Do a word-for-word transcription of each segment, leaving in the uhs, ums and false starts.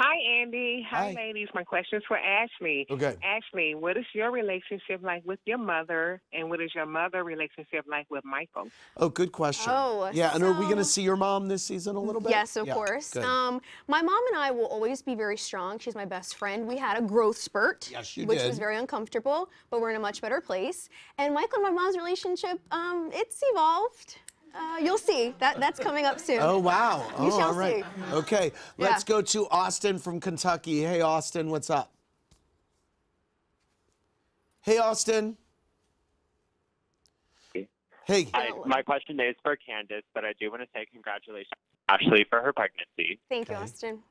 Hi, Andy. Hi, Hi. ladies. My question's for Ashley. Okay. Ashley, what is your relationship like with your mother, and what is your mother relationship like with Michael? Oh, good question. Oh, yeah, and are we going to so- see your mom this season a little bit? Yes, of yeah, course. Good. Um, my mom and I will always be very strong. She's my best friend. We had a growth spurt, Yes, you which did. was very uncomfortable, but we're in a much better place. And Michael and my mom's relationship, um, it's evolved. Uh, you'll see. That that's coming up soon. Oh, wow. You oh, shall all right. see. Okay, let's Yeah. go to Austin from Kentucky. Hey, Austin, what's up? Hey, Austin. Hey. I, my question is for Candiace, but I do want to say congratulations to Ashley for her pregnancy. Thank you, Okay. Austin.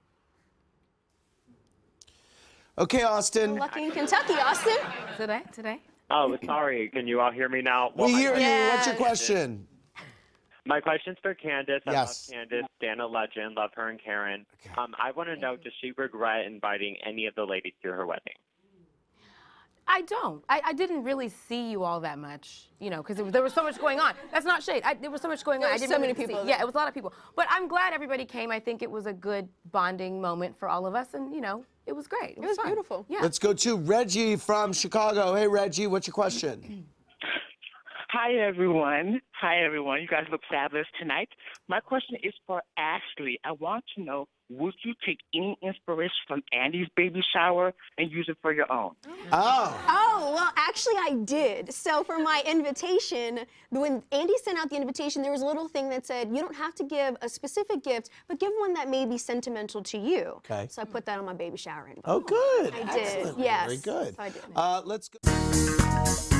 Okay, Austin. Lucky in Kentucky, Austin. Today, today. Oh, sorry. Can you all hear me now? Well, We my hear you. Yeah. What's your question? My question's for Candiace. I Yes. love Candiace, Stan a legend, love her and Karen. Okay. Um, I want to know, does she regret inviting any of the ladies to her wedding? I don't. I, I didn't really see you all that much, you know, because there was so much going on. That's not shade. I, there was so much going There on. were I didn't so really many people see- there. Yeah, it was a lot of people. But I'm glad everybody came. I think it was a good bonding moment for all of us, and you know, it was great. It was, was fun. beautiful. Yeah. Let's go to Reggie from Chicago. Hey, Reggie, what's your question? Hi, everyone. Hi, everyone. You guys look fabulous tonight. My question is for Ashley. I want to know, would you take any inspiration from Andy's baby shower and use it for your own? Oh. Oh, well, actually, I did. So for my invitation, when Andy sent out the invitation, there was a little thing that said, you don't have to give a specific gift, but give one that may be sentimental to you. Okay. So I put that on my baby shower invite. Oh, good. I did, Excellent. yes. Very good. So I did. Uh, let's go.